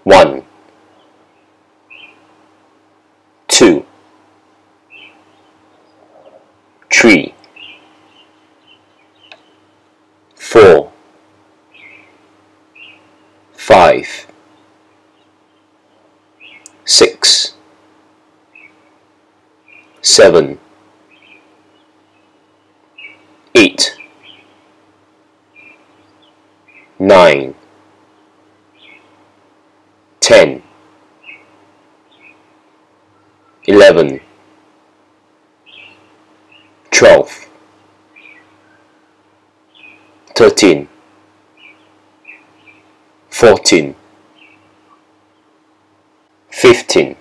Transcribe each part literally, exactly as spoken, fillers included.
One, two, three, four, five, six, seven, eight, nine, ten, eleven, twelve, thirteen, fourteen, fifteen.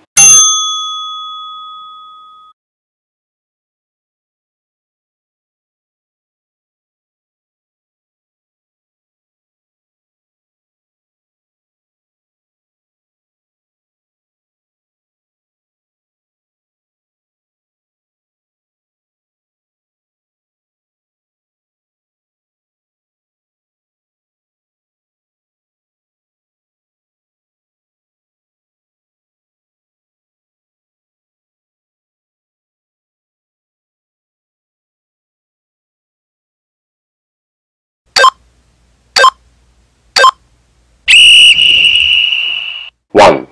One,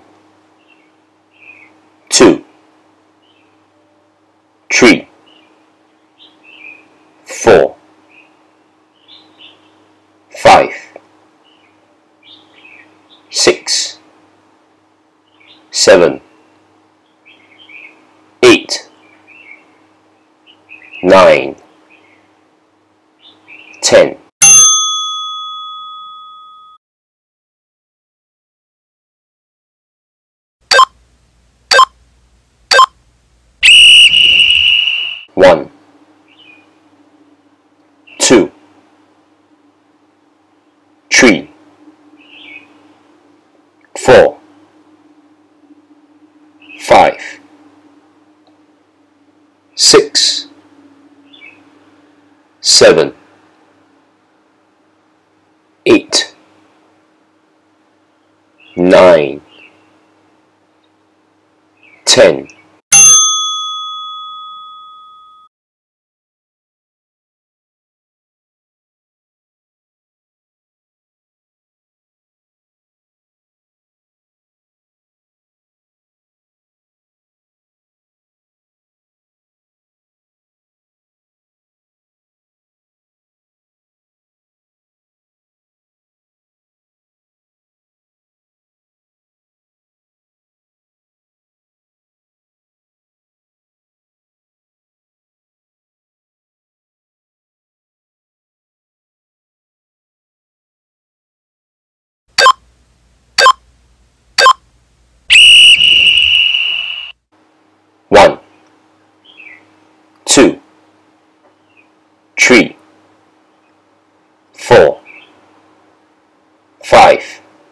two, three, four, five, six, seven, eight, nine, ten. One, two, three, four, five, six, seven, eight, nine, ten. One, two, three, four, five,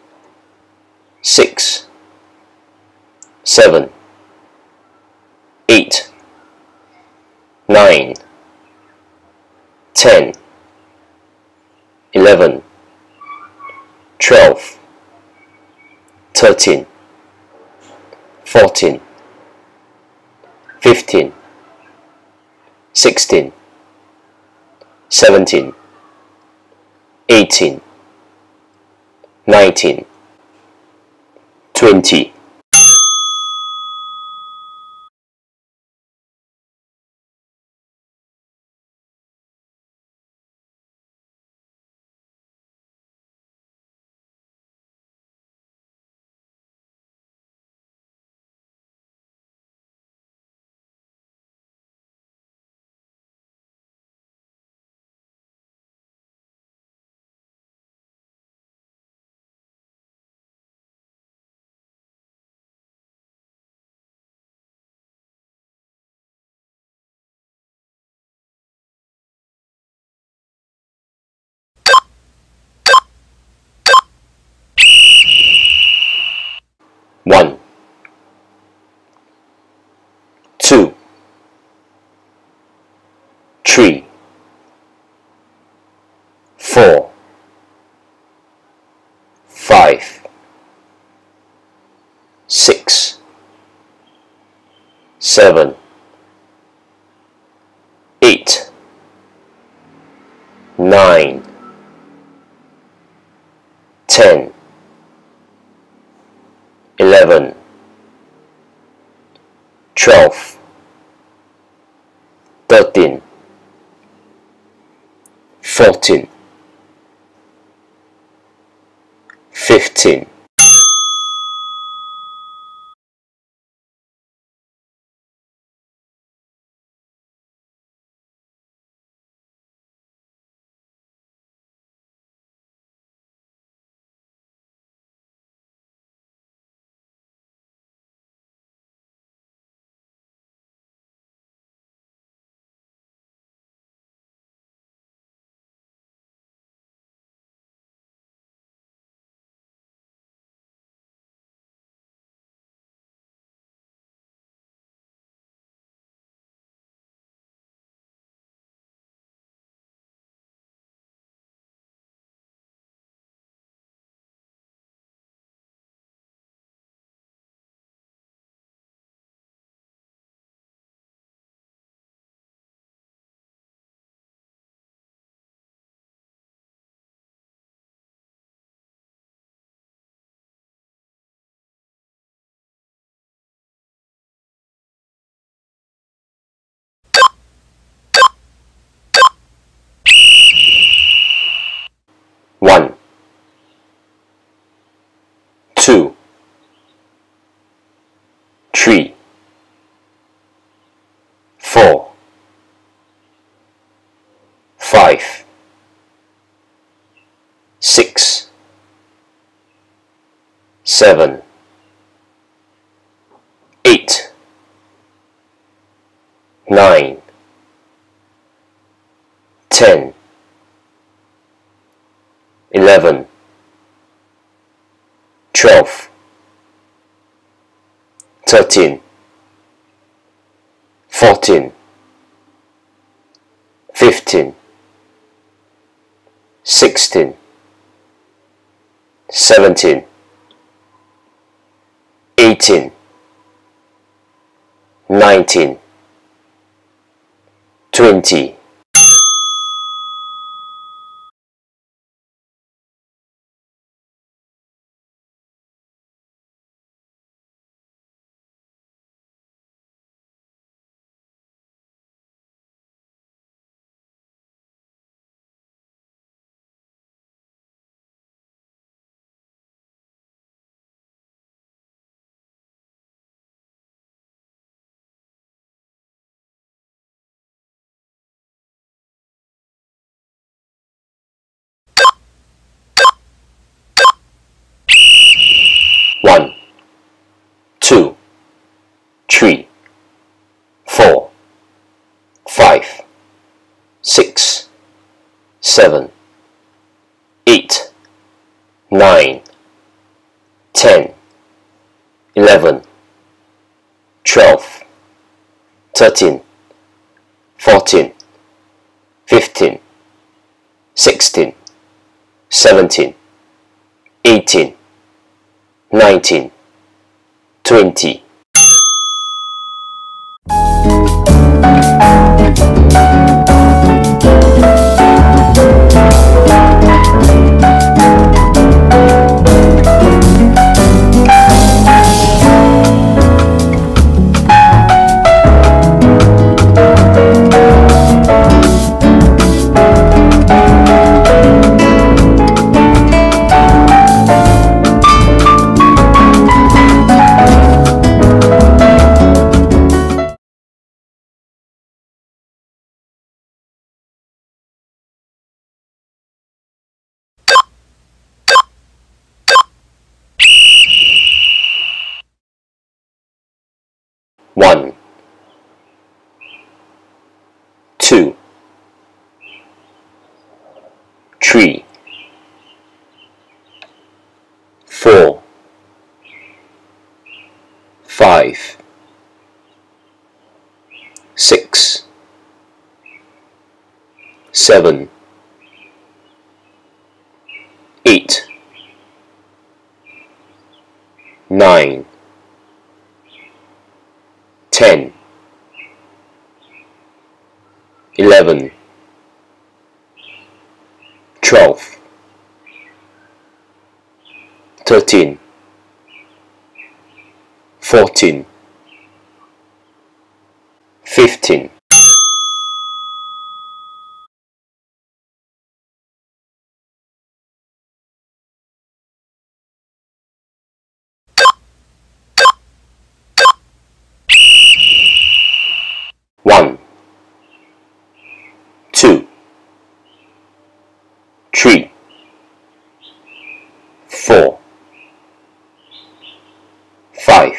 six, seven, eight, nine, ten, eleven, twelve, thirteen, fourteen, fifteen, sixteen, seventeen, eighteen, nineteen, twenty. seven, eight, nine, ten, eleven, twelve, thirteen, fourteen, fifteen. One, two, three, four, five, six, seven, eight, nine, ten, eleven, twelve, thirteen, fourteen, fifteen, sixteen, seventeen, eighteen, nineteen, twenty. One, two, three, four, five, six, seven, eight, nine, ten, eleven, twelve, thirteen, fourteen, fifteen, sixteen, seventeen, eighteen, nineteen, twenty. One, two, three, four, five, six, seven, eight, nine, ten, twelve, thirteen, fourteen, fifteen, one, two, three, four, five,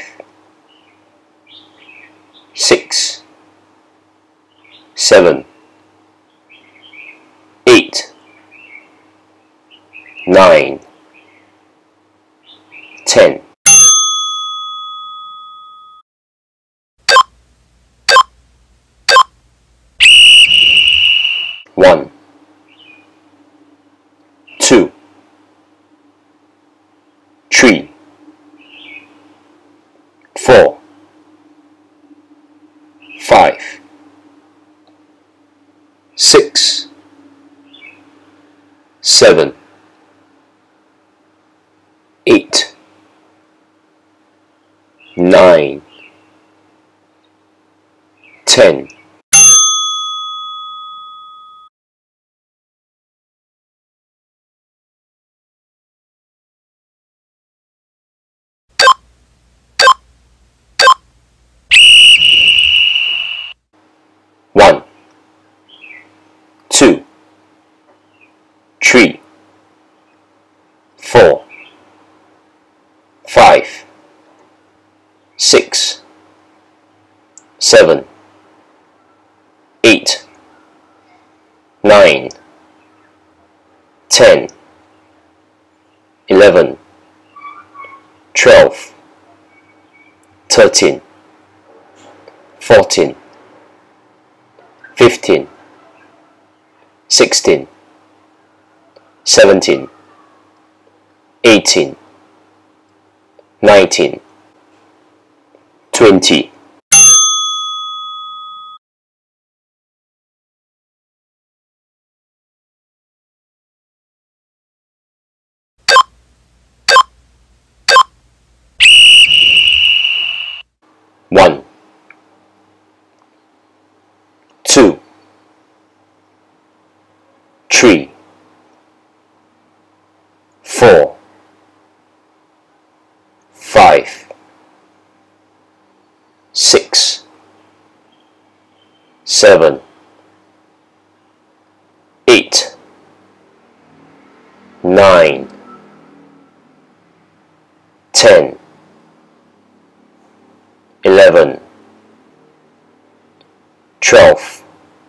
six, seven, eight, nine, ten. One, two, three, four, five, six, seven, eight, nine, ten. One, two, three, four, five, six, seven, eight, nine, ten, eleven, twelve, thirteen, fourteen, fifteen, sixteen, seventeen, eighteen, nineteen, twenty. One, two, three, four, five, six, seven, eight, nine, ten, eleven, twelve,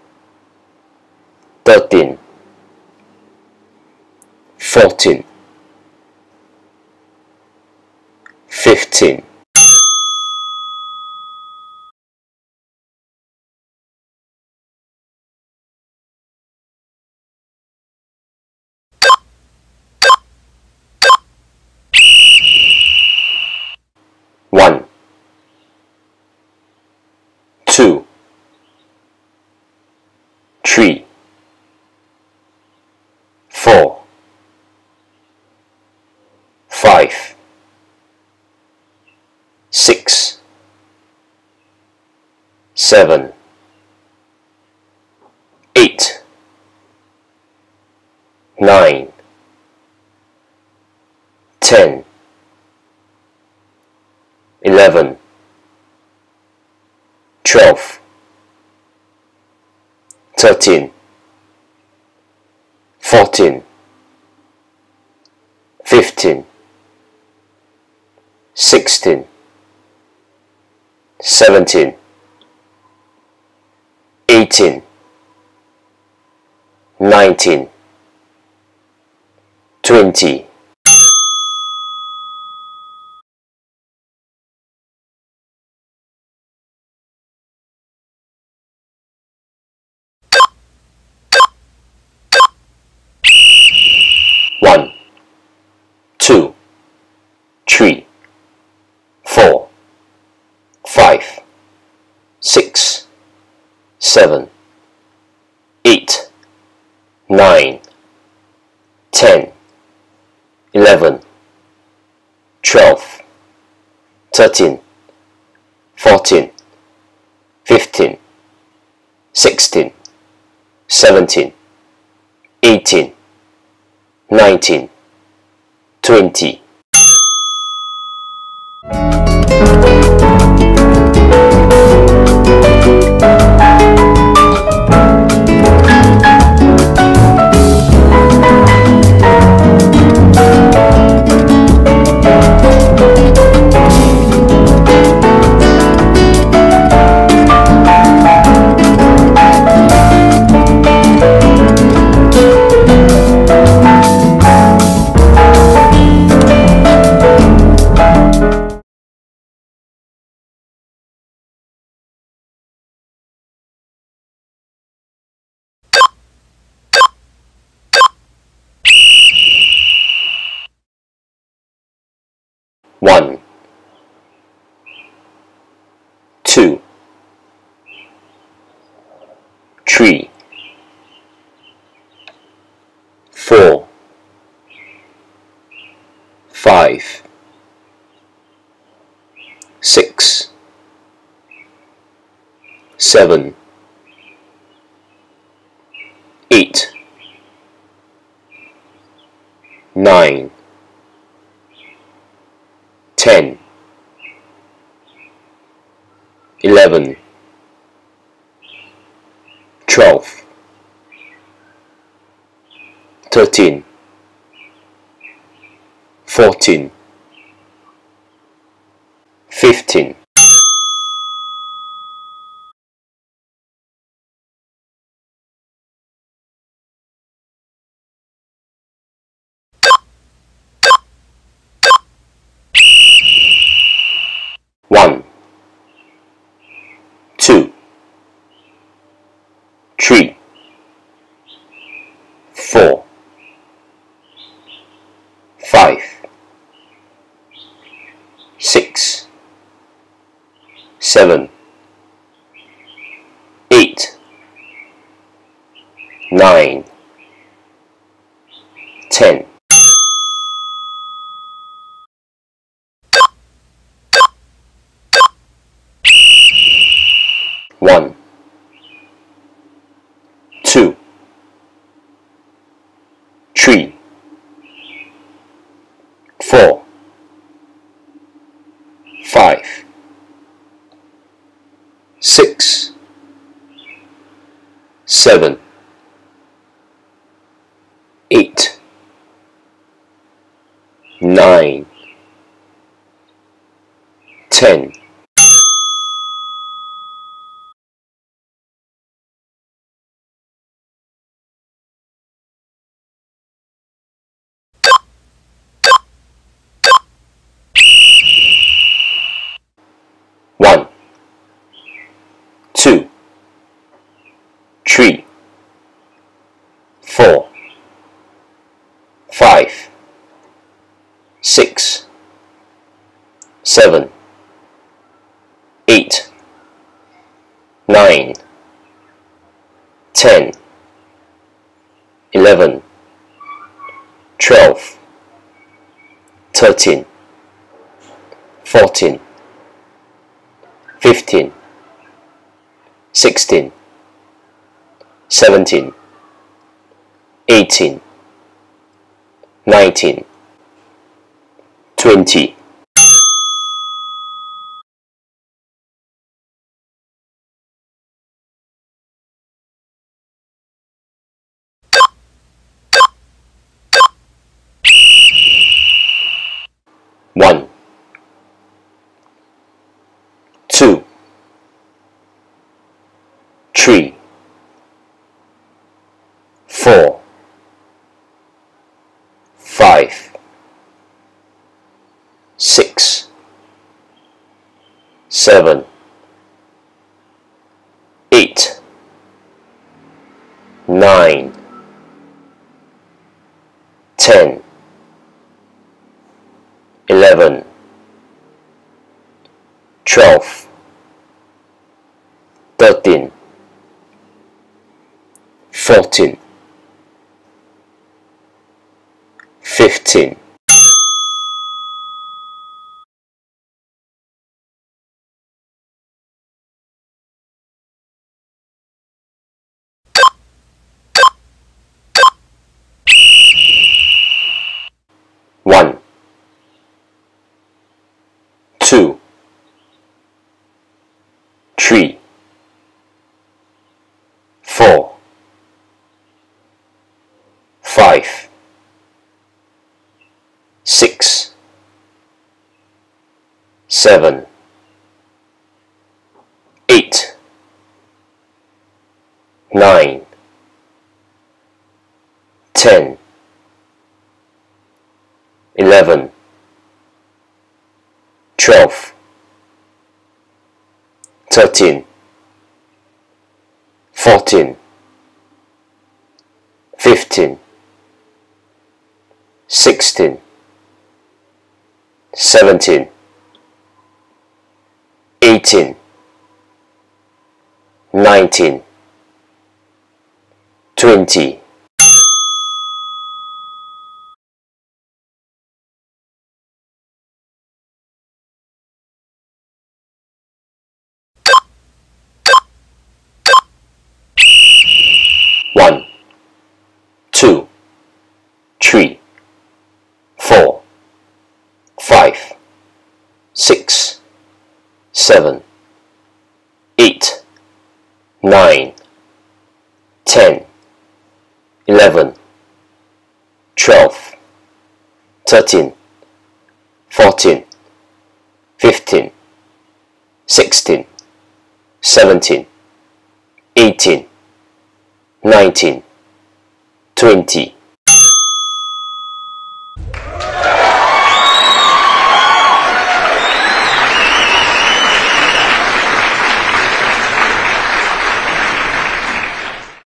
thirteen, fourteen, fifteen. One, two, three, four, five, six, seven, eight, nine, ten, eleven, twelve, thirteen, fourteen, fifteen, sixteen, seventeen, eighteen, nineteen, twenty. One, two, three, four, five, six, seven, eight, nine, eleven, twelve, thirteen, fourteen, fifteen, sixteen, seventeen, eighteen, nineteen, twenty. One, two, three, four, five, six, seven, eight, nine, ten, eleven, twelve, thirteen, fourteen, fifteen. One, two, three, four, five, six, seven, eight, nine, ten. One, two, three, four, five, six, seven, eight, nine, ten. One, two, three, four, five, six, seven, eight, nine, ten, eleven, twelve, thirteen, fourteen, fifteen, sixteen, seventeen, eighteen, nineteen, twenty. One, two, three, four, five, six, seven, eight, nine, ten, eleven, twelve, thirteen, fourteen, fifteen. three, four, five, six, seven, eight, nine, ten, eleven, twelve, thirteen, fourteen, fifteen, sixteen, seventeen, eighteen, nineteen, twenty. One, two, three, four, five, six, seven, eight, nine, ten, eleven, twelve, thirteen, fourteen, fifteen, sixteen, seventeen, eighteen, nineteen, twenty.